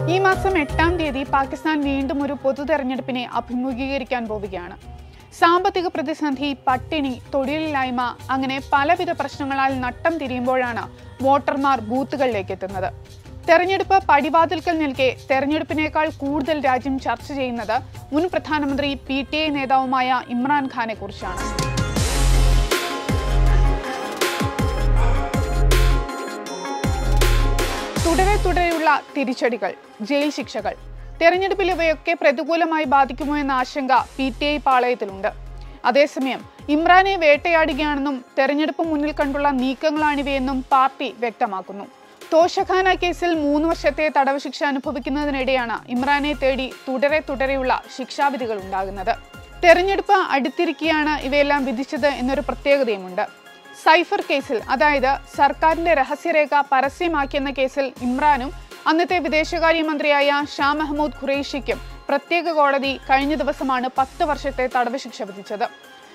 ഈ മാസം 8-ാം തീയതി പാകിസ്ഥാൻ വീണ്ടും ഒരു പൊതു തെരഞ്ഞെടുപ്പിനെ അഭിമുഖീകരിക്കാൻ പോവുകയാണ്. സാമ്പത്തിക പ്രതിസന്ധി, പട്ടിണി, തൊഴിലില്ലായ്മ അങ്ങനെ പലവിധ പ്രശ്നങ്ങളാൽ നട്ടം തിരിയുമ്പോഴാണ് വോട്ടർമാർ ബൂത്തുകളിലേക്ക് എത്തുന്നത്. തെരഞ്ഞെടുപ്പ് പടിവാതിൽക്കൽ നിൽക്കെ തെരഞ്ഞെടുപ്പിനേക്കാൾ കൂടുതൽ രാജ്യം ചർച്ച ചെയ്യുന്നത് മുൻ പ്രധാനമന്ത്രി PTI നേതാവുമായ ഇമ്രാൻഖാനെ കുറിച്ചാണ്. തുടരെയുള്ള തിരിച്ചടികൾ, ജയിൽ ശിക്ഷകൾ, തെരഞ്ഞെടുപ്പിൽ ഇവയൊക്കെ പ്രതികൂലമായി ബാധിക്കുമോ എന്ന ആശങ്ക PTI പാളയത്തിലുണ്ട്. അതേസമയം ഇമ്രാനെ വേട്ടയാടുകയാണെന്നും തെരഞ്ഞെടുപ്പ് മുന്നിൽ കണ്ടുള്ള നീക്കങ്ങളാണിവയെന്നും പാർട്ടി വ്യക്തമാക്കുന്നു. തോഷഖാന കേസിൽ 3 വർഷത്തെ തടവ് ശിക്ഷ അനുഭവിക്കുന്നതിനിടെയാണ് ഇമ്രാനെ തേടി തുടരെയുള്ള ശിക്ഷാവിധികൾ ഉണ്ടാകുന്നത്. തെരഞ്ഞെടുപ്പ് അടുത്തിരിക്കെയാണ് ഇവയെല്ലാം വിധിച്ചത് എന്നൊരു പ്രത്യേകതയുമുണ്ട്. സൈഫർ കേസിൽ, അതായത് സർക്കാരിന്റെ രഹസ്യരേഖ പരസ്യമാക്കിയെന്ന കേസിൽ ഇമ്രാനും അന്നത്തെ വിദേശകാര്യമന്ത്രിയായ ഷാ മെഹ്മൂദ് ഖുറൈഷിക്കും പ്രത്യേക കോടതി കഴിഞ്ഞ ദിവസമാണ് 10 വർഷത്തെ തടവ് ശിക്ഷ വിധിച്ചത്.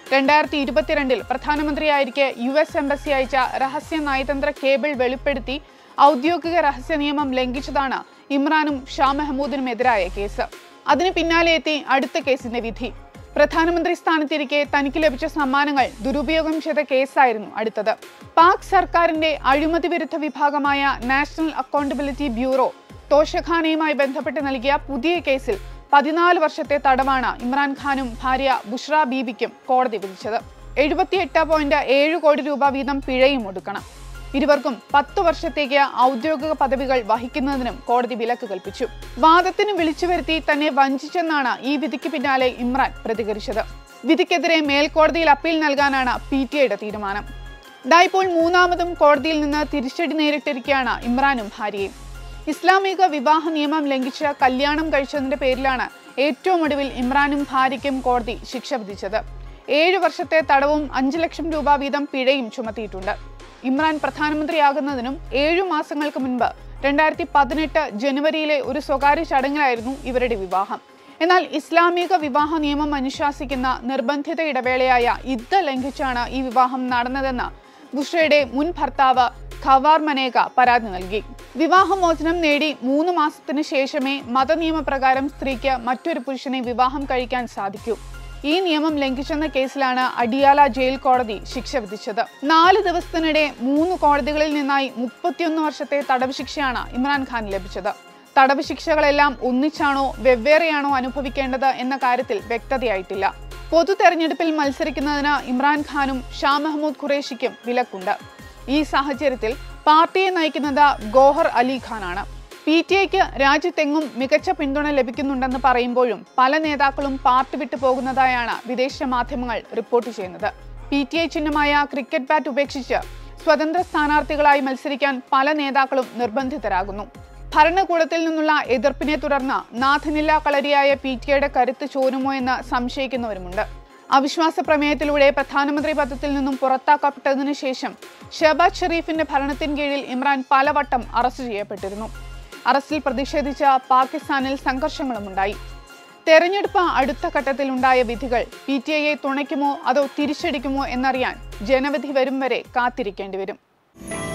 2022 പ്രധാനമന്ത്രിയായിരിക്കെ US എംബസി അയച്ച രഹസ്യ നയതന്ത്ര കേബിൾ വെളിപ്പെടുത്തി ഔദ്യോഗിക രഹസ്യ നിയമം ലംഘിച്ചതാണ് ഇമ്രാനും ഷാ മെഹ്മൂദിനുമെതിരായ കേസ്. അതിന് പിന്നാലെ എത്തി അടുത്ത കേസിന്റെ വിധി. പ്രധാനമന്ത്രി സ്ഥാനത്തിരിക്കെ തനിക്ക് ലഭിച്ച സമ്മാനങ്ങൾ ദുരുപയോഗം ചെയ്ത കേസായിരുന്നു അടുത്തത്. പാക് സർക്കാരിന്റെ അഴിമതി വിരുദ്ധ വിഭാഗമായ നാഷണൽ അക്കൗണ്ടബിലിറ്റി ബ്യൂറോ തോഷഖാനയുമായി ബന്ധപ്പെട്ട് നൽകിയ പുതിയ കേസിൽ 14 വർഷത്തെ തടവാണ് ഇമ്രാൻഖാനും ഭാര്യ ബുഷ്ര ബീബിക്കും കോടതി വിധിച്ചത്. 78.7 കോടി രൂപ വീതം പിഴയും ഒടുക്കണം. ഇരുവർക്കും 10 വർഷത്തേക്ക് ഔദ്യോഗിക പദവികൾ വഹിക്കുന്നതിനും കോടതി വിലക്ക് കൽപ്പിച്ചു. വാദത്തിന് വിളിച്ചു വരുത്തി തന്നെ വഞ്ചിച്ചെന്നാണ് ഈ വിധിക്ക് പിന്നാലെ ഇമ്രാൻ പ്രതികരിച്ചത്. വിധിക്കെതിരെ മേൽക്കോടതിയിൽ അപ്പീൽ നൽകാനാണ് PTIയുടെ തീരുമാനം. ഇപ്പോൾ 3ാമതും കോടതിയിൽ നിന്ന് തിരിച്ചടി നേരിട്ടിരിക്കുകയാണ് ഇമ്രാനും ഭാര്യയും. ഇസ്ലാമിക വിവാഹ നിയമം ലംഘിച്ച് കല്യാണം കഴിച്ചതിന്റെ പേരിലാണ് ഏറ്റവും ഒടുവിൽ ഇമ്രാനും ഭാര്യയ്ക്കും കോടതി ശിക്ഷ വിധിച്ചത്. 7 വർഷത്തെ തടവും 5 ലക്ഷം രൂപ വീതം പിഴയും ചുമത്തിയിട്ടുണ്ട്. ഇമ്രാൻ പ്രധാനമന്ത്രിയാകുന്നതിനും 7 മാസങ്ങൾക്ക് മുൻപ് 2018 ജനുവരിയിലെ ഒരു സ്വകാര്യ ചടങ്ങിലായിരുന്നു ഇവരുടെ വിവാഹം. എന്നാൽ ഇസ്ലാമിക വിവാഹ നിയമം അനുശാസിക്കുന്ന നിർബന്ധിത ഇടവേളയായ ഇദ്ദ ലംഘിച്ചാണ് ഈ വിവാഹം നടന്നതെന്ന് ബുഷ്രയുടെ മുൻ ഭർത്താവ് ഖവാർ മനേക പരാതി നൽകി. വിവാഹമോചനം നേടി 3 മാസത്തിന് ശേഷമേ മതനിയമപ്രകാരം സ്ത്രീക്ക് മറ്റൊരു പുരുഷനെ വിവാഹം കഴിക്കാൻ സാധിക്കൂ. ഈ നിയമം ലംഘിച്ചെന്ന കേസിലാണ് അഡിയാല ജയിൽ കോടതി ശിക്ഷ വിധിച്ചത്. 4 ദിവസത്തിനിടെ 3 കോടതികളിൽ നിന്നായി 31 വർഷത്തെ തടവ് ശിക്ഷയാണ് ഇമ്രാൻഖാൻ ലഭിച്ചത്. തടവ് ശിക്ഷകളെല്ലാം ഒന്നിച്ചാണോ വെവ്വേറെയാണോ അനുഭവിക്കേണ്ടത് എന്ന കാര്യത്തിൽ വ്യക്തതയായിട്ടില്ല. പൊതു തെരഞ്ഞെടുപ്പിൽ മത്സരിക്കുന്നതിന് ഇമ്രാൻഖാനും ഷാ മെഹ്മൂദ് ഖുറൈഷിക്കും വിലക്കുണ്ട്. ഈ സാഹചര്യത്തിൽ പാർട്ടിയെ നയിക്കുന്നത് ഗോഹർ അലി ഖാനാണ്. PTIക്ക് രാജ്യത്തെങ്ങും മികച്ച പിന്തുണ ലഭിക്കുന്നുണ്ടെന്ന് പറയുമ്പോഴും പല നേതാക്കളും പാർട്ടി വിട്ടു പോകുന്നതായാണ് വിദേശ മാധ്യമങ്ങൾ റിപ്പോർട്ട് ചെയ്യുന്നത്. PTI ചിഹ്നമായ ക്രിക്കറ്റ് ബാറ്റ് ഉപേക്ഷിച്ച് സ്വതന്ത്ര സ്ഥാനാർത്ഥികളായി മത്സരിക്കാൻ പല നേതാക്കളും നിർബന്ധിതരാകുന്നു. ഭരണകൂടത്തിൽ നിന്നുള്ള എതിർപ്പിനെ തുടർന്ന് നാഥനില്ല കളരിയായ PTIയുടെ കരുത്ത് ചോരുമോ എന്ന് സംശയിക്കുന്നവരുമുണ്ട്. അവിശ്വാസ പ്രമേയത്തിലൂടെ പ്രധാനമന്ത്രി പദത്തിൽ നിന്നും പുറത്താക്കപ്പെട്ടതിനു ശേഷം ഷഹബാസ് ഷെരീഫിന്റെ ഭരണത്തിന് കീഴിൽ ഇമ്രാൻ പലവട്ടം അറസ്റ്റ് ചെയ്യപ്പെട്ടിരുന്നു. അറസ്റ്റിൽ പ്രതിഷേധിച്ച പാകിസ്ഥാനിൽ സംഘർഷങ്ങളുമുണ്ടായി. തെരഞ്ഞെടുപ്പ് അടുത്ത ഘട്ടത്തിൽ ഉണ്ടായ വിധികൾ PTIയെ തുണയ്ക്കുമോ അതോ തിരിച്ചടിക്കുമോ എന്നറിയാൻ ജനവിധി വരും വരെ കാത്തിരിക്കേണ്ടി വരും.